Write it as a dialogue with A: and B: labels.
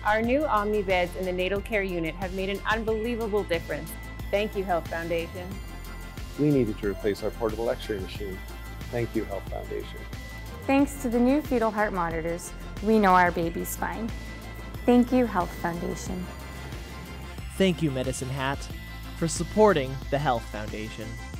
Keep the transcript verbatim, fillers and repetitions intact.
A: Our new Omni beds in the natal care unit have made an unbelievable difference. Thank you, Health Foundation.
B: We needed to replace our portable X-ray machine. Thank you, Health Foundation.
C: Thanks to the new fetal heart monitors, we know our baby's fine. Thank you, Health Foundation.
D: Thank you, Medicine Hat, for supporting the Health Foundation.